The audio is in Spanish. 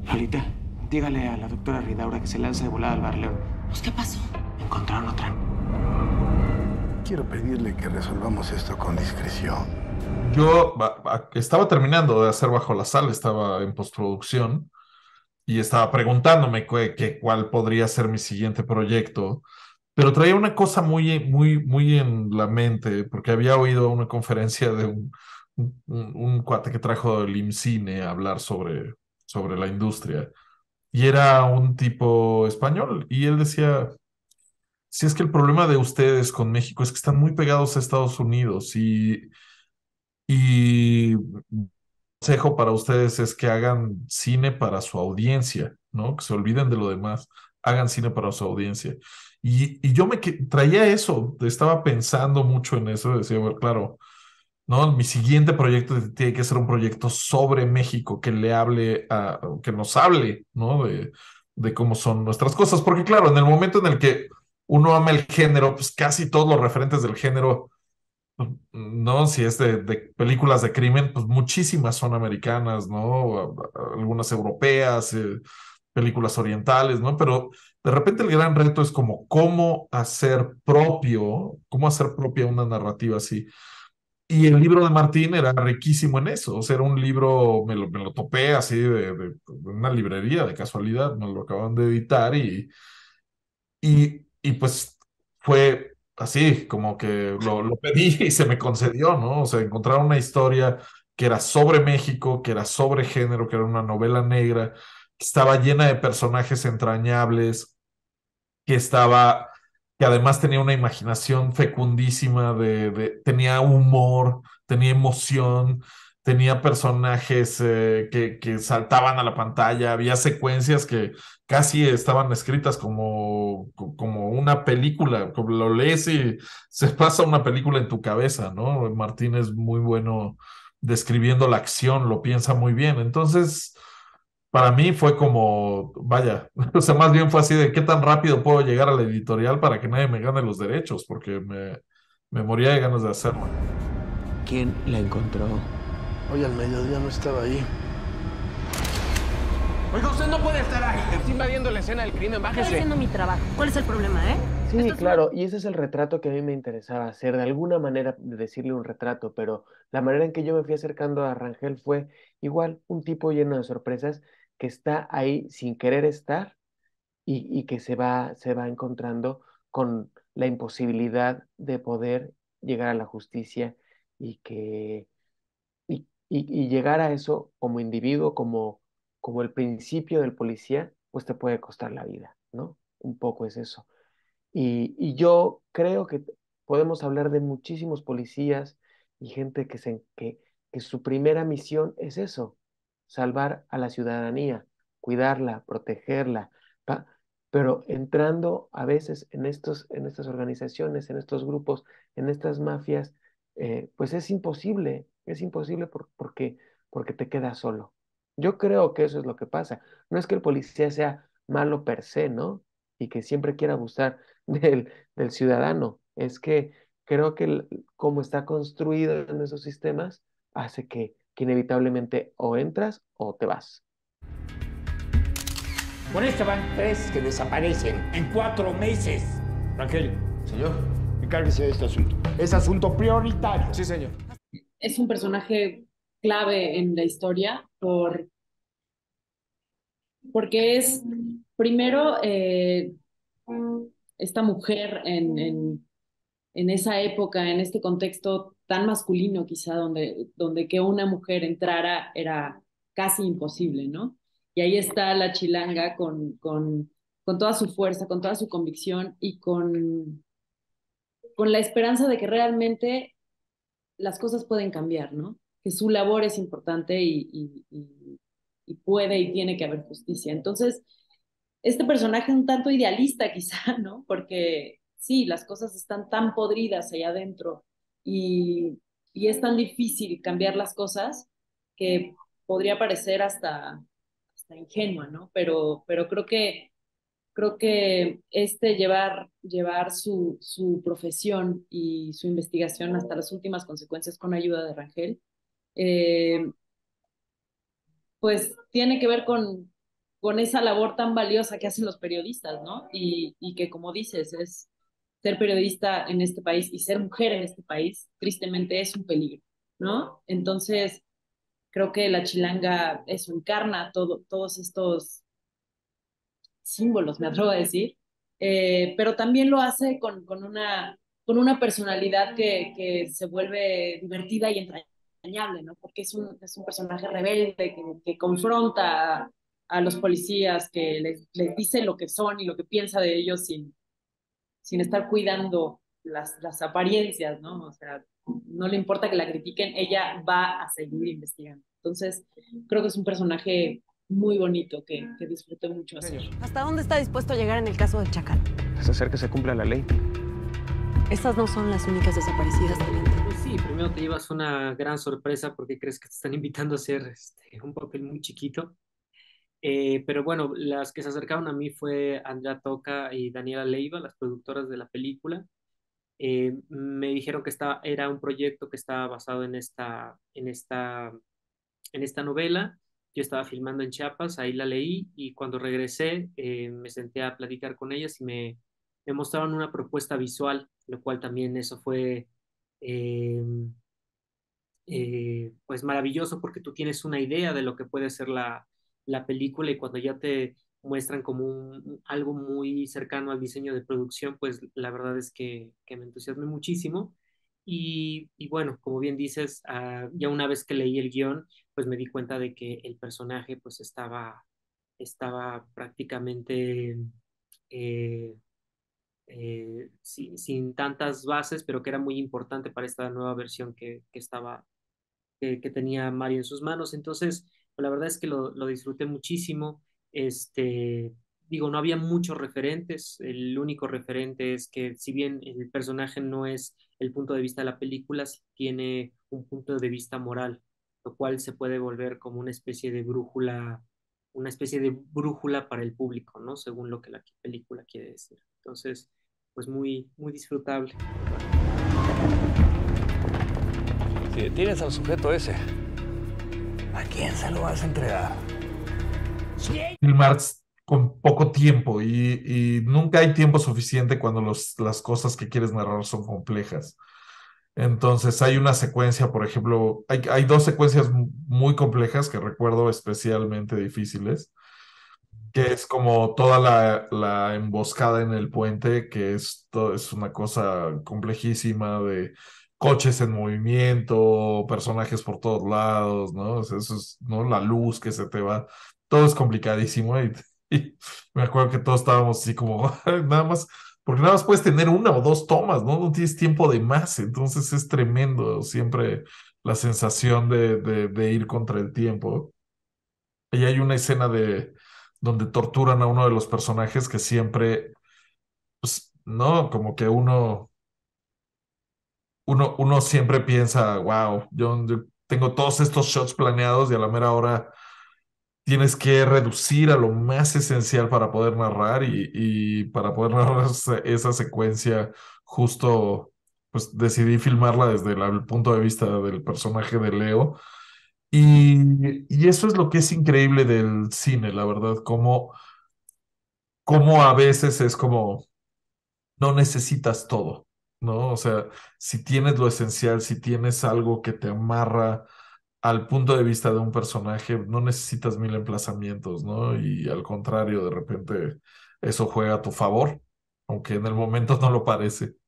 Lolita, dígale a la doctora Ridaura que se lance de volada al Bar León. Pues, ¿qué pasó? Encontraron otra. Quiero pedirle que resolvamos esto con discreción. Yo estaba terminando de hacer Bajo la Sal, estaba en postproducción y estaba preguntándome cuál podría ser mi siguiente proyecto, pero traía una cosa muy en la mente, porque había oído una conferencia de un cuate que trajo del IMCINE a hablar sobre la industria, y era un tipo español, y él decía, si es que el problema de ustedes con México es que están muy pegados a Estados Unidos y consejo para ustedes es que hagan cine para su audiencia, ¿no? Que se olviden de lo demás, hagan cine para su audiencia. Y yo traía eso, estaba pensando mucho en eso, decía, bueno, claro, ¿no? Mi siguiente proyecto tiene que ser un proyecto sobre México, que le hable que nos hable, ¿no? De cómo son nuestras cosas, porque claro, en el momento en el que uno ama el género, pues casi todos los referentes del género no, si es de películas de crimen, pues muchísimas son americanas, ¿no? Algunas europeas, películas orientales, ¿no? Pero de repente el gran reto es como cómo hacer propia una narrativa así. Y el libro de Martín era riquísimo en eso, o sea, era un libro, me lo topé así de una librería de casualidad, me lo acaban de editar y pues fue así, como que lo pedí y se me concedió, ¿no? O sea, encontrar una historia que era sobre México, que era sobre género, que era una novela negra, que estaba llena de personajes entrañables, que estaba, que además tenía una imaginación fecundísima, tenía humor, tenía emoción, tenía personajes que saltaban a la pantalla, había secuencias que casi estaban escritas como una película, como lo lees y se pasa una película en tu cabeza, ¿no? Martín es muy bueno describiendo la acción, lo piensa muy bien. Entonces, para mí fue como, vaya, o sea, más bien fue así de qué tan rápido puedo llegar a la editorial para que nadie me gane los derechos, porque me moría de ganas de hacerlo. ¿Quién la encontró? Hoy al mediodía no estaba ahí. Oiga, usted no puede estar ahí. Está invadiendo la escena del crimen. Estoy Bájese. haciendo mi trabajo. ¿Cuál es el problema, eh? Sí, Esto es claro, y ese es el retrato que a mí me interesaba hacer, de alguna manera de decirle un retrato, pero la manera en que yo me fui acercando a Rangel fue igual, un tipo lleno de sorpresas que está ahí sin querer estar y que se va encontrando con la imposibilidad de poder llegar a la justicia y que y llegar a eso como individuo, como el principio del policía, pues te puede costar la vida, ¿no? Un poco es eso. Y yo creo que podemos hablar de muchísimos policías y gente que su primera misión es eso, salvar a la ciudadanía, cuidarla, protegerla, pa- pero entrando a veces en estas organizaciones, en estos grupos, en estas mafias, pues es imposible porque te quedas solo. Yo creo que eso es lo que pasa. No es que el policía sea malo per se, ¿no? Y que siempre quiera abusar del ciudadano. Es que creo que como está construido en esos sistemas, hace que inevitablemente o entras o te vas. Con esto van 3 que desaparecen en 4 meses. Rangel, Señor. encárguese de este asunto. Es asunto prioritario. Sí, señor. Es un personaje clave en la historia porque es, primero, esta mujer en esa época, en este contexto tan masculino quizá, donde que una mujer entrara era casi imposible, ¿no? Y ahí está la chilanga con toda su fuerza, con toda su convicción y con la esperanza de que realmente las cosas pueden cambiar, ¿no? Que su labor es importante y puede y tiene que haber justicia. Entonces, este personaje es un tanto idealista quizá, ¿no? Porque sí, las cosas están tan podridas allá adentro y es tan difícil cambiar las cosas que podría parecer hasta ingenua, ¿no? Pero creo que llevar su profesión y su investigación hasta las últimas consecuencias con ayuda de Rangel, eh, pues tiene que ver con esa labor tan valiosa que hacen los periodistas, ¿no? Y que, como dices, es ser periodista en este país y ser mujer en este país, tristemente es un peligro, ¿no? Entonces, creo que la chilanga eso encarna todos estos símbolos, me atrevo a decir, pero también lo hace con una personalidad que se vuelve divertida y entrañable, ¿no? Porque es un personaje rebelde que confronta a los policías, que les dice lo que son y lo que piensa de ellos sin estar cuidando las apariencias, ¿no? O sea, no le importa que la critiquen, ella va a seguir investigando. Entonces, creo que es un personaje muy bonito que disfruté mucho hacer. ¿Hasta dónde está dispuesto a llegar en el caso del Chacal? Es hacer que se cumpla la ley. Estas no son las únicas desaparecidas, teniente. Pues sí, primero te llevas una gran sorpresa porque crees que te están invitando a hacer un papel muy chiquito. Pero bueno, las que se acercaron a mí fue Andrea Toca y Daniela Leiva, las productoras de la película. Me dijeron que era un proyecto que estaba basado en esta novela. Yo estaba filmando en Chiapas, ahí la leí y cuando regresé me senté a platicar con ellas y me mostraron una propuesta visual, lo cual también eso fue eh, pues maravilloso porque tú tienes una idea de lo que puede ser la película y cuando ya te muestran como algo muy cercano al diseño de producción, pues la verdad es que me entusiasmé muchísimo. Y bueno, como bien dices, ya una vez que leí el guión, pues me di cuenta de que el personaje pues estaba prácticamente eh, sin tantas bases, pero que era muy importante para esta nueva versión que tenía Mario en sus manos. Entonces, pues, la verdad es que lo disfruté muchísimo. Digo, no había muchos referentes. El único referente es que, si bien el personaje no es el punto de vista de la película, sí tiene un punto de vista moral, lo cual se puede volver como una especie de brújula para el público, ¿no? Según lo que la película quiere decir. Entonces, pues muy, muy disfrutable. Si detienes al sujeto ese, ¿a quién se lo vas a entregar? Filmar con poco tiempo y nunca hay tiempo suficiente cuando las cosas que quieres narrar son complejas. Entonces hay una secuencia, por ejemplo, hay dos secuencias muy complejas que recuerdo especialmente difíciles, que es como toda la emboscada en el puente, que es una cosa complejísima de coches en movimiento, personajes por todos lados, ¿no? O sea, eso es, ¿no? La luz que se te va, todo es complicadísimo y me acuerdo que todos estábamos así como, nada más, porque nada más puedes tener una o dos tomas, ¿no? No tienes tiempo de más, entonces es tremendo siempre la sensación de ir contra el tiempo. Y hay una escena donde torturan a uno de los personajes que siempre, pues, no, como que uno siempre piensa, wow, yo tengo todos estos shots planeados y a la mera hora tienes que reducir a lo más esencial para poder narrar y para poder narrar esa secuencia justo, pues decidí filmarla desde el punto de vista del personaje de Leo. Y eso es lo que es increíble del cine, la verdad, como a veces es como, no necesitas todo, ¿no? O sea, si tienes lo esencial, si tienes algo que te amarra al punto de vista de un personaje, no necesitas mil emplazamientos, ¿no? Y al contrario, de repente eso juega a tu favor, aunque en el momento no lo parece.